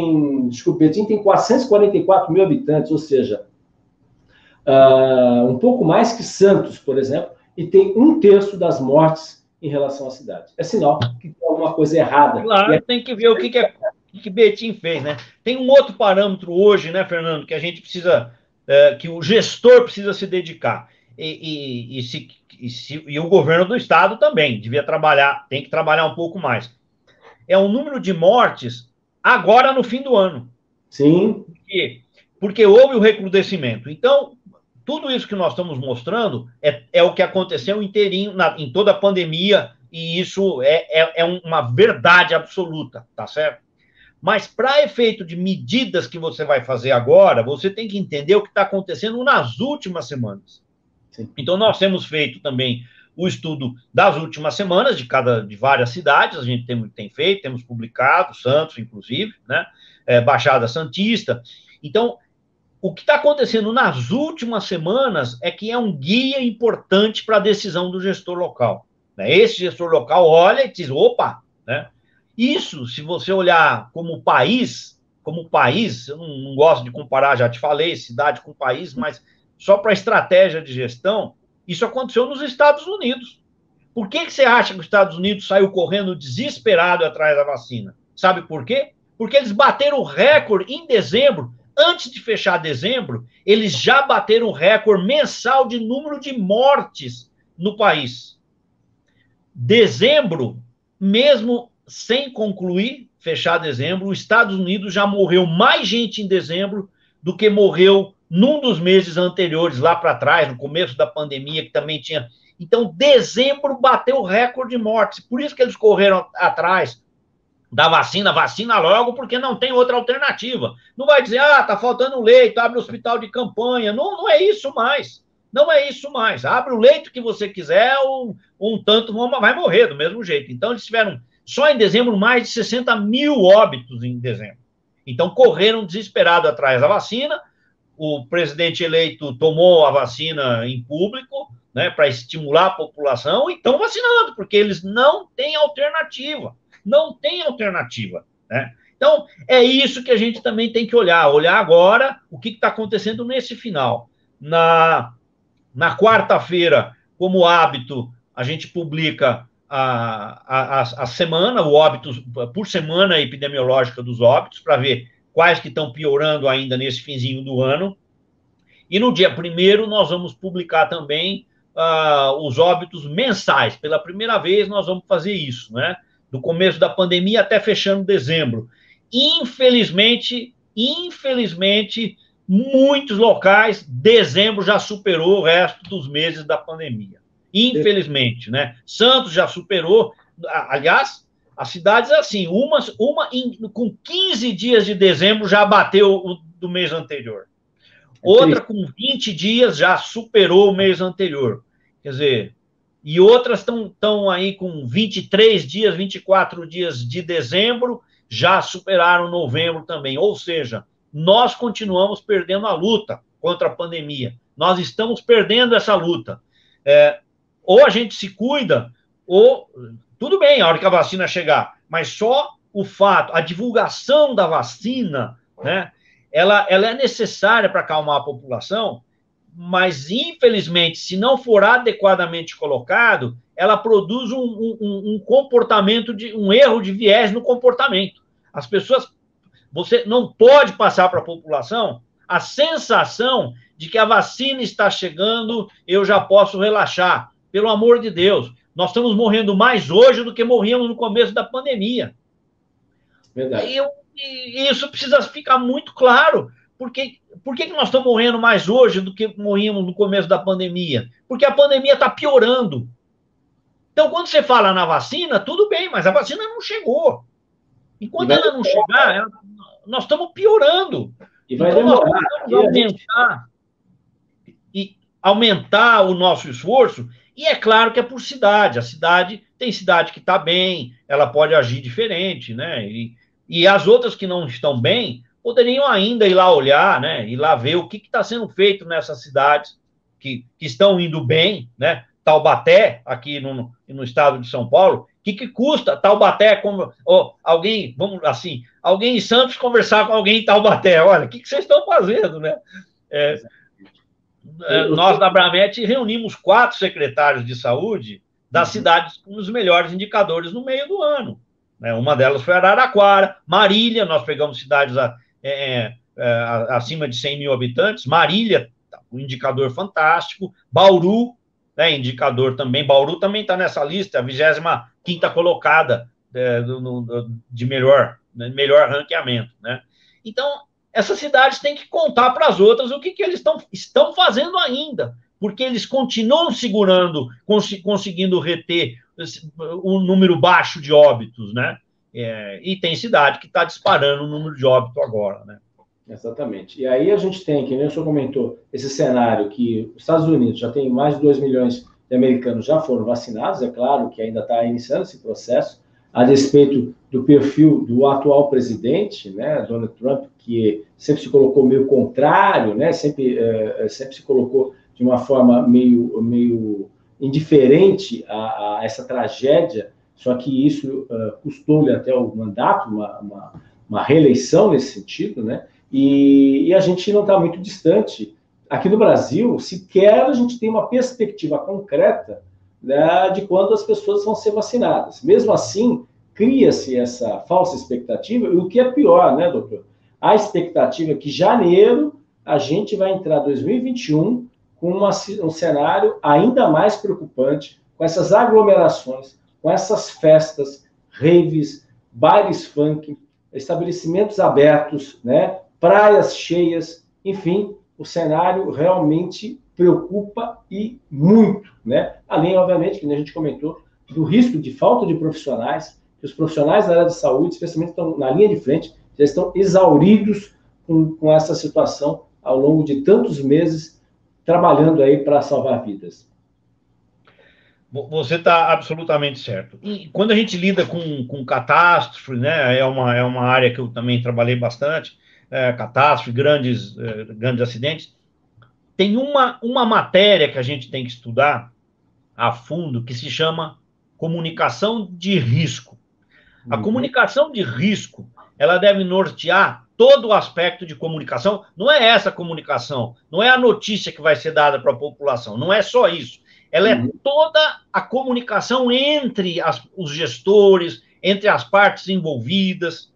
444 mil habitantes, ou seja, um pouco mais que Santos, por exemplo, e tem 1/3 das mortes em relação à cidade. É sinal que tem alguma coisa errada. Claro, tem que ver o que Betim fez, né? Tem um outro parâmetro hoje, né, Fernando, que a gente precisa, que o gestor precisa se dedicar. E o governo do estado também tem que trabalhar um pouco mais. É o número de mortes agora no fim do ano. Sim. Porque houve o recrudescimento. Então, tudo isso que nós estamos mostrando é o que aconteceu inteirinho em toda a pandemia, e isso é uma verdade absoluta, tá certo? Mas para efeito de medidas que você vai fazer agora, você tem que entender o que está acontecendo nas últimas semanas. Sim. Então, nós temos feito também o estudo das últimas semanas de várias cidades, a gente tem feito, temos publicado, Santos, inclusive, né? Baixada Santista. Então, o que está acontecendo nas últimas semanas é que é um guia importante para a decisão do gestor local. Né? Esse gestor local olha e diz, opa, né? Isso, se você olhar como país, eu não gosto de comparar, já te falei, cidade com país, mas só para estratégia de gestão, isso aconteceu nos Estados Unidos. Por que você acha que os Estados Unidos saiu correndo desesperado atrás da vacina? Sabe por quê? Porque eles bateram o recorde em dezembro. Antes de fechar dezembro, eles já bateram o recorde mensal de número de mortes no país. Dezembro, mesmo sem concluir, fechar dezembro, os Estados Unidos já morreu mais gente em dezembro do que morreu num dos meses anteriores, lá para trás, no começo da pandemia, que também tinha. Então, dezembro bateu o recorde de mortes. Por isso que eles correram atrás da vacina logo, porque não tem outra alternativa. Não vai dizer, tá faltando leito, abre o hospital de campanha. Não é isso mais. Não é isso mais. Abre o leito que você quiser, um tanto vai morrer do mesmo jeito. Então, eles tiveram, só em dezembro, mais de 60 mil óbitos em dezembro. Então, correram desesperados atrás da vacina. o presidente eleito tomou a vacina em público, né, para estimular a população, e estão vacinando, porque eles não têm alternativa. Não tem alternativa, né? Então, é isso que a gente também tem que olhar agora o que está acontecendo nesse final. Na quarta-feira, como hábito, a gente publica a semana, o óbito por semana epidemiológica dos óbitos, para ver quais que estão piorando ainda nesse finzinho do ano. E no dia 1º nós vamos publicar também os óbitos mensais. Pela primeira vez nós vamos fazer isso, né? Do começo da pandemia até fechando dezembro. Infelizmente, muitos locais, dezembro já superou o resto dos meses da pandemia. Infelizmente, né? Santos já superou. Aliás, as cidades assim, com 15 dias de dezembro já bateu o do mês anterior. Outra com 20 dias já superou o mês anterior. Quer dizer, e outras estão aí com 23 dias, 24 dias de dezembro, já superaram novembro também. Ou seja, nós continuamos perdendo a luta contra a pandemia. Nós estamos perdendo essa luta. Ou a gente se cuida, ou tudo bem, a hora que a vacina chegar, mas só o fato, a divulgação da vacina, né, ela é necessária para acalmar a população, mas, infelizmente, se não for adequadamente colocado, ela produz um comportamento, um erro de viés no comportamento. As pessoas, você não pode passar para a população a sensação de que a vacina está chegando, eu já posso relaxar. Pelo amor de Deus, nós estamos morrendo mais hoje do que morríamos no começo da pandemia. Verdade. E isso precisa ficar muito claro. Por que nós estamos morrendo mais hoje do que morríamos no começo da pandemia? Porque a pandemia está piorando. Então, quando você fala na vacina, tudo bem, mas a vacina não chegou. Enquanto ela não chegar, nós estamos piorando. E vai demorar. Nós precisamos aumentar o nosso esforço. E é claro que é por cidade. Tem cidade que está bem, ela pode agir diferente, né? E as outras que não estão bem poderiam ainda ir lá olhar, né? Ir lá ver o que está sendo feito nessas cidades que estão indo bem, né? Taubaté, aqui no estado de São Paulo, o que custa Taubaté, alguém em Santos conversar com alguém em Taubaté? Olha, o que vocês estão fazendo, né? Nós, da Abramet, reunimos 4 secretários de saúde das cidades com os melhores indicadores no meio do ano. Uma delas foi Araraquara, Marília, nós pegamos cidades acima de 100 mil habitantes, Marília, um indicador fantástico, Bauru, indicador também, Bauru também está nessa lista, a 25ª colocada de melhor ranqueamento, né? Então, essas cidades têm que contar para as outras o que eles estão fazendo ainda, porque eles continuam segurando, conseguindo reter um número baixo de óbitos, né? E tem cidade que está disparando o número de óbito agora, né? Exatamente. E aí a gente tem, que nem o senhor comentou, esse cenário que os Estados Unidos já tem mais de 2 milhões de americanos já foram vacinados, é claro que ainda está iniciando esse processo, a despeito do perfil do atual presidente, né, Donald Trump, que sempre se colocou meio contrário, né, sempre se colocou de uma forma meio indiferente a essa tragédia, só que isso custou-lhe até o mandato, uma reeleição nesse sentido, né, e a gente não está muito distante. Aqui no Brasil, sequer a gente tem uma perspectiva concreta, né, de quando as pessoas vão ser vacinadas. Mesmo assim, cria-se essa falsa expectativa, e o que é pior, né, doutor? A expectativa é que em janeiro a gente vai entrar 2021 com um cenário ainda mais preocupante, com essas aglomerações, com essas festas, raves, bailes funk, estabelecimentos abertos, né, praias cheias, enfim, o cenário realmente preocupa e muito, né? Além, obviamente, que a gente comentou, do risco de falta de profissionais, que os profissionais da área de saúde, especialmente estão na linha de frente, já estão exauridos com essa situação ao longo de tantos meses, trabalhando aí para salvar vidas. Você está absolutamente certo. E quando a gente lida com catástrofe, né, é uma área que eu também trabalhei bastante, catástrofe, grandes acidentes. Tem uma matéria que a gente tem que estudar a fundo, que se chama comunicação de risco. A comunicação de risco, ela deve nortear todo o aspecto de comunicação. Não é essa comunicação, não é a notícia que vai ser dada para a população, não é só isso. Ela é toda a comunicação entre os gestores, entre as partes envolvidas.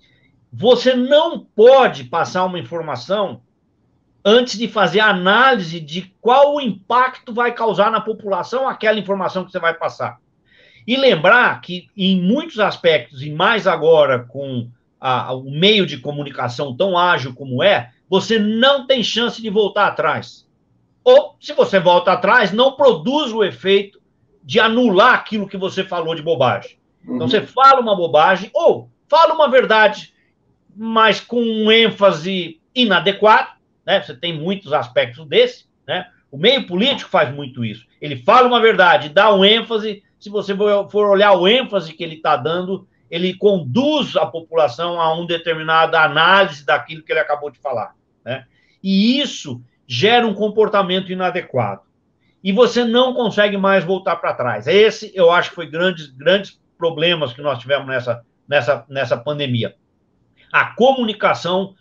Você não pode passar uma informação antes de fazer a análise de qual o impacto vai causar na população aquela informação que você vai passar. E lembrar que, em muitos aspectos, e mais agora com o meio de comunicação tão ágil como você não tem chance de voltar atrás. Ou, se você volta atrás, não produz o efeito de anular aquilo que você falou de bobagem. Então, você fala uma bobagem, ou fala uma verdade, mas com um ênfase inadequado, né? Você tem muitos aspectos desse, né? O meio político faz muito isso. Ele fala uma verdade, dá um ênfase. Se você for olhar o ênfase que ele está dando, ele conduz a população a uma determinada análise daquilo que ele acabou de falar, né? E isso gera um comportamento inadequado. E você não consegue mais voltar para trás. Esse, eu acho que foi grandes problemas que nós tivemos nessa pandemia. A comunicação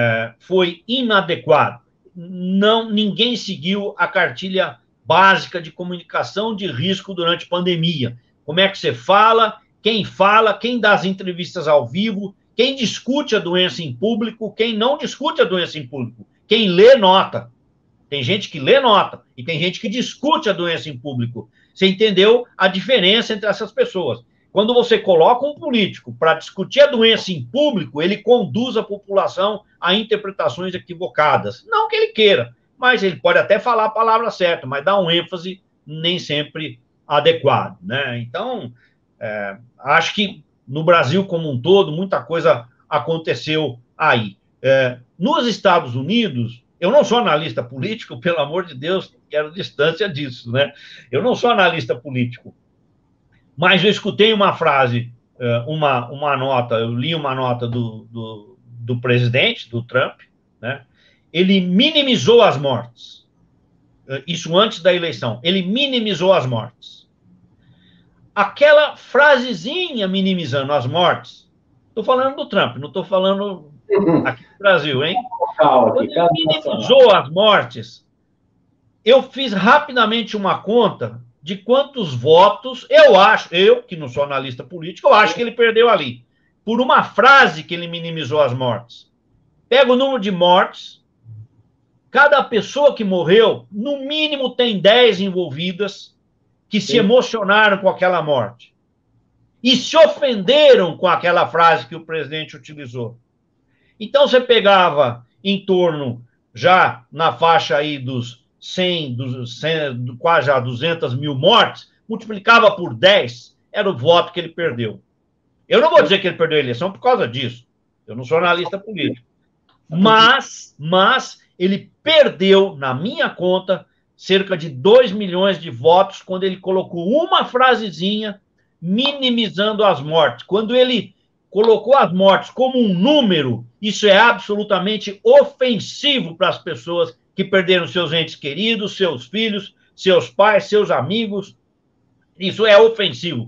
foi inadequada. Ninguém seguiu a cartilha básica de comunicação de risco durante a pandemia. Como é que você fala, quem dá as entrevistas ao vivo, quem discute a doença em público, quem não discute a doença em público, quem lê nota. Tem gente que lê nota e tem gente que discute a doença em público. Você entendeu a diferença entre essas pessoas? Quando você coloca um político para discutir a doença em público, ele conduz a população a interpretações equivocadas. Não que ele queira, mas ele pode até falar a palavra certa, mas dá um ênfase nem sempre adequado, né? Então, acho que no Brasil como um todo, muita coisa aconteceu aí. Nos Estados Unidos, eu não sou analista político, pelo amor de Deus, quero distância disso, né? Eu não sou analista político, mas eu escutei uma frase, uma nota, eu li uma nota do presidente, do Trump, né? Ele minimizou as mortes. Isso antes da eleição. Ele minimizou as mortes. Aquela frasezinha minimizando as mortes, estou falando do Trump, não estou falando aqui no Brasil, hein? Quando ele minimizou as mortes, eu fiz rapidamente uma conta de quantos votos eu que não sou analista político, eu acho que ele perdeu ali, por uma frase que ele minimizou as mortes. Pega o número de mortes, cada pessoa que morreu, no mínimo tem 10 envolvidas que se emocionaram com aquela morte e se ofenderam com aquela frase que o presidente utilizou. Então, você pegava em torno, já na faixa aí dos 100, quase já 200 mil mortes, multiplicava por 10, era o voto que ele perdeu. Eu não vou dizer que ele perdeu a eleição por causa disso. Eu não sou analista político. Mas ele perdeu, na minha conta, cerca de 2 milhões de votos quando ele colocou uma frasezinha minimizando as mortes. Quando ele colocou as mortes como um número, isso é absolutamente ofensivo para as pessoas que perderam seus entes queridos, seus filhos, seus pais, seus amigos. Isso é ofensivo.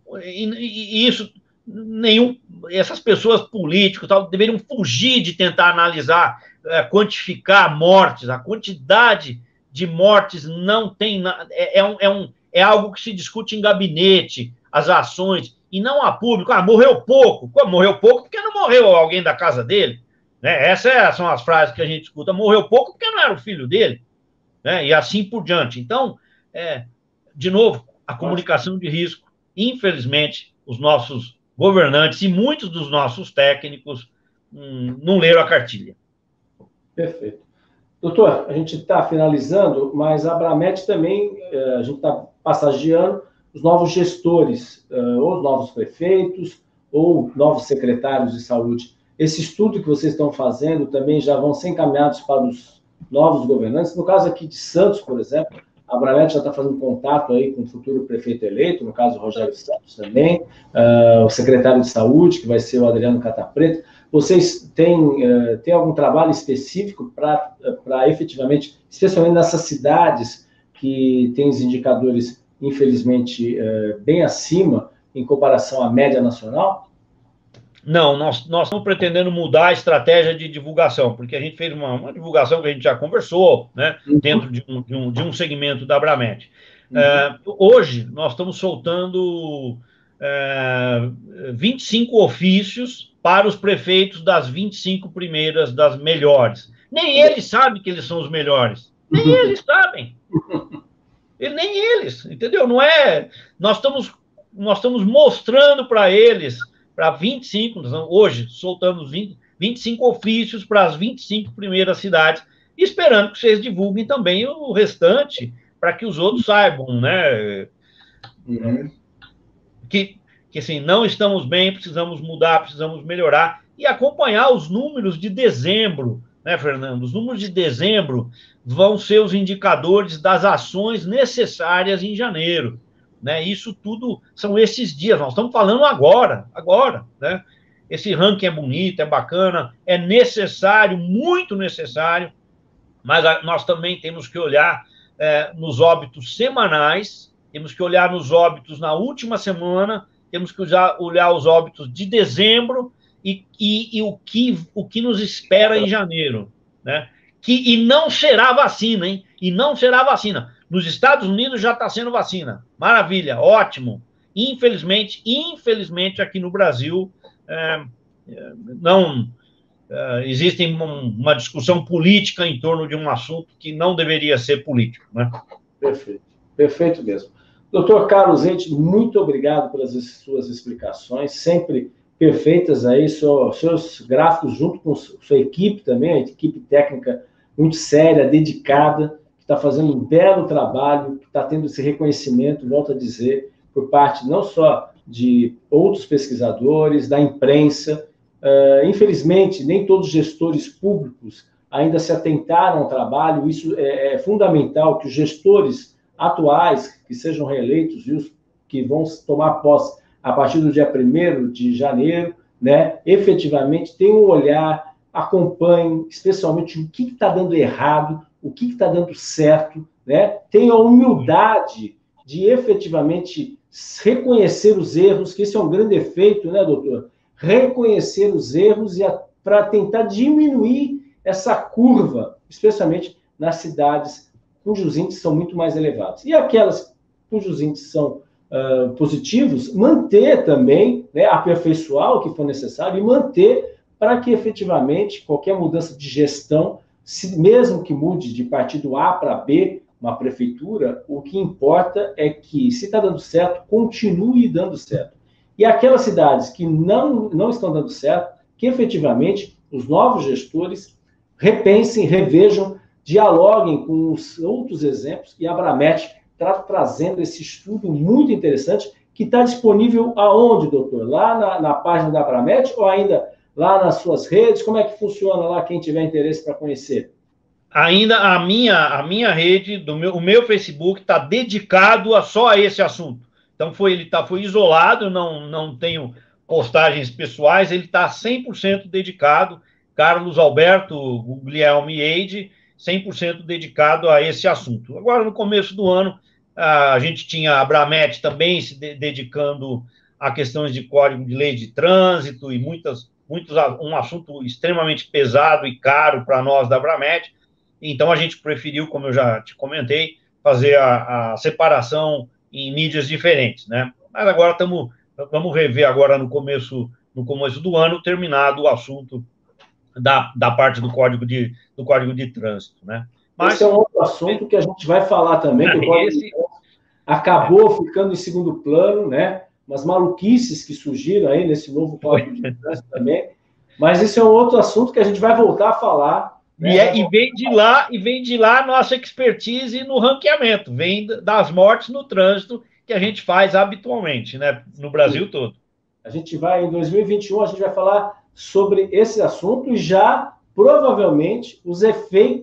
E isso, essas pessoas políticas deveriam fugir de tentar analisar, quantificar mortes. A quantidade de mortes não tem... É algo que se discute em gabinete, as ações, e não a público. Morreu pouco. Morreu pouco porque não morreu alguém da casa dele. Né? Essas são as frases que a gente escuta. Morreu pouco porque não era o filho dele. Né? E assim por diante. Então, de novo, a comunicação de risco, infelizmente, os nossos governantes e muitos dos nossos técnicos não leram a cartilha. Perfeito. Doutor, a gente está finalizando, mas a Abramet também, a gente está passageando os novos gestores, ou os novos prefeitos, ou novos secretários de saúde. Esse estudo que vocês estão fazendo também já vão ser encaminhados para os novos governantes. No caso aqui de Santos, por exemplo, A Abramet já está fazendo contato aí com o futuro prefeito eleito, no caso o Rogério Santos também, o secretário de Saúde, que vai ser o Adriano Catapreto. Vocês têm algum trabalho específico para efetivamente, especialmente nessas cidades que têm os indicadores, infelizmente, bem acima em comparação à média nacional? Não, nós estamos pretendendo mudar a estratégia de divulgação, porque a gente fez uma divulgação que a gente já conversou, né, dentro de um segmento da Abramet. Hoje, nós estamos soltando 25 ofícios para os prefeitos das 25 primeiras, das melhores. Nem eles sabem que eles são os melhores. Nem eles sabem. Nem eles, entendeu? Não é... Nós estamos mostrando para eles... para 25, hoje soltamos 25 ofícios para as 25 primeiras cidades, esperando que vocês divulguem também o restante, para que os outros saibam, né? Que assim, não estamos bem, precisamos mudar, precisamos melhorar, e acompanhar os números de dezembro, né, Fernando? Os números de dezembro vão ser os indicadores das ações necessárias em janeiro. Né? Isso tudo são esses dias, nós estamos falando agora, né? Esse ranking é bonito, é bacana, é necessário, muito necessário, mas nós também temos que olhar nos óbitos semanais, temos que olhar nos óbitos na última semana, temos que olhar os óbitos de dezembro e o que nos espera em janeiro, né? E não será vacina, hein? E não será vacina. Nos Estados Unidos já está sendo vacina. Maravilha, ótimo. Infelizmente aqui no Brasil, não existe uma discussão política em torno de um assunto que não deveria ser político, né? Perfeito, perfeito mesmo. Doutor Carlos Ente, muito obrigado pelas suas explicações, sempre perfeitas aí, seus gráficos junto com sua equipe também, a equipe técnica muito séria, dedicada, que está fazendo um belo trabalho, que está tendo esse reconhecimento, volto a dizer, por parte não só de outros pesquisadores, da imprensa. Infelizmente, nem todos os gestores públicos ainda se atentaram ao trabalho. Isso é fundamental que os gestores atuais, que sejam reeleitos e os que vão tomar posse a partir do dia 1º de janeiro, né, efetivamente tenham um olhar, acompanhem, especialmente o que está dando errado, o que está dando certo, né? Tenham a humildade de efetivamente reconhecer os erros, que esse é um grande efeito, né, doutor? Reconhecer os erros para tentar diminuir essa curva, especialmente nas cidades cujos índices são muito mais elevados. E aquelas cujos índices são positivos, manter também, né, aperfeiçoar o que for necessário e manter para que efetivamente qualquer mudança de gestão, mesmo que mude de partido A para B, uma prefeitura, o que importa é que, se está dando certo, continue dando certo. E aquelas cidades que não estão dando certo, que efetivamente os novos gestores repensem, revejam, dialoguem com os outros exemplos, e a Abramet está trazendo esse estudo muito interessante, que está disponível aonde, doutor? Lá na página da Abramet ou ainda lá nas suas redes? Como é que funciona lá, quem tiver interesse para conhecer? Ainda a minha rede, o meu Facebook está dedicado só a esse assunto. Então foi isolado, não tenho postagens pessoais, ele está 100% dedicado, Carlos Alberto Guglielmi Eide, 100% dedicado a esse assunto. Agora, no começo do ano, a gente tinha a Abramet também se dedicando a questões de código de lei de trânsito e um assunto extremamente pesado e caro para nós da Abramet. Então, a gente preferiu, como eu já te comentei, fazer a separação em mídias diferentes, né? Mas agora vamos rever agora no começo do ano, terminado o assunto da parte do código de trânsito, né? Mas esse é um outro assunto que a gente vai falar também, que o código de trânsito acabou ficando em segundo plano, né? Umas maluquices que surgiram aí nesse novo código de trânsito também. Mas esse é um outro assunto que a gente vai voltar a falar. Né? E vem de lá a nossa expertise no ranqueamento, vem das mortes no trânsito que a gente faz habitualmente, né? No Brasil todo. A gente vai, em 2021, a gente vai falar sobre esse assunto e já, provavelmente, os efeitos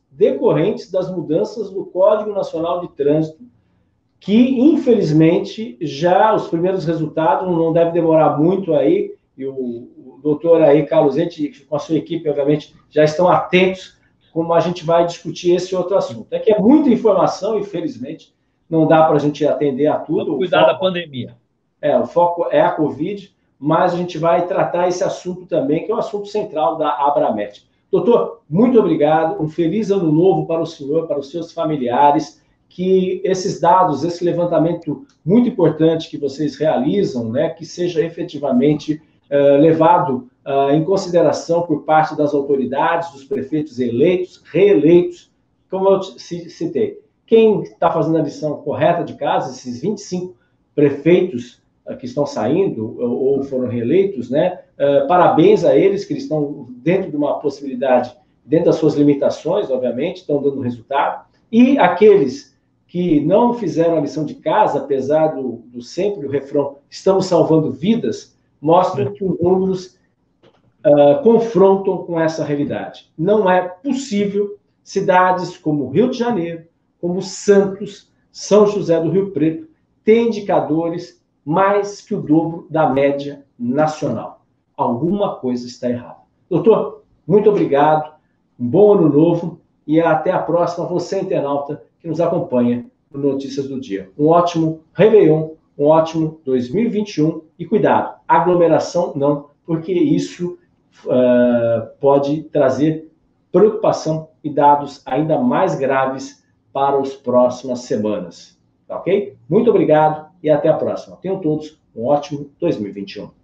decorrentes das mudanças no Código Nacional de Trânsito, que, infelizmente, já os primeiros resultados não deve demorar muito aí, e o doutor aí, Carlos Ente, com a sua equipe, obviamente, já estão atentos como a gente vai discutir esse outro assunto. É que é muita informação, infelizmente, não dá para a gente atender a tudo. Vamos cuidar da pandemia. O foco é a Covid, mas a gente vai tratar esse assunto também, que é o assunto central da Abramet. Doutor, muito obrigado, um feliz ano novo para o senhor, para os seus familiares, que esses dados, esse levantamento muito importante que vocês realizam, né, que seja efetivamente levado em consideração por parte das autoridades, dos prefeitos eleitos, reeleitos, como eu citei. Quem está fazendo a lição correta de casa, esses 25 prefeitos que estão saindo ou foram reeleitos, né? Parabéns a eles, que eles estão dentro de uma possibilidade, dentro das suas limitações, obviamente, estão dando resultado. E aqueles que não fizeram a lição de casa, apesar do sempre o refrão, estamos salvando vidas, mostram que os números confrontam com essa realidade. Não é possível cidades como Rio de Janeiro, como Santos, São José do Rio Preto, ter indicadores mais que o dobro da média nacional. Alguma coisa está errada. Doutor, muito obrigado, um bom ano novo e até a próxima, você internauta que nos acompanha no Notícias do Dia. Um ótimo Réveillon, um ótimo 2021 e cuidado, aglomeração não, porque isso pode trazer preocupação e dados ainda mais graves para as próximas semanas. Tá ok? Muito obrigado e até a próxima. Tenham todos um ótimo 2021.